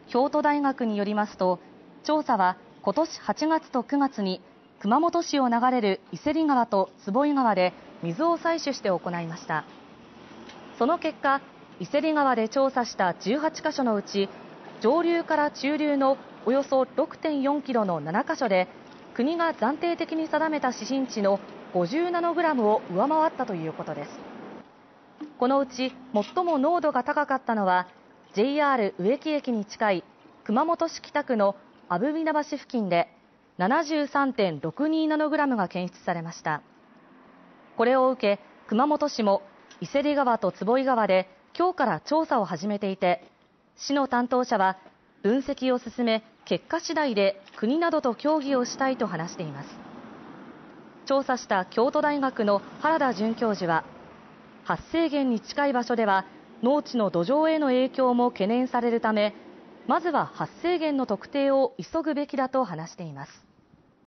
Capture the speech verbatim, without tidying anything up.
京都大学によりますと、調査は今年はちがつとくがつに熊本市を流れる伊勢里川と坪井川で水を採取して行いました。その結果、伊勢里川で調査したじゅうはちか所のうち、上流から中流のおよそ ろくてんよんキロのななか所で、国が暫定的に定めた指針値のごじゅうナノグラムを上回ったということです。このうち最も濃度が高かったのは ジェイアール 植木駅に近い熊本市北区の阿武稲橋付近で ななじゅうさんてんろくにナノグラムが検出されました。これを受け熊本市も伊勢里川と坪井川で今日から調査を始めていて、市の担当者は分析を進め、結果次第で国などと協議をしたいと話しています。調査した京都大学の原田准教授は、発生源に近い場所では農地の土壌への影響も懸念されるため、まずは発生源の特定を急ぐべきだと話しています。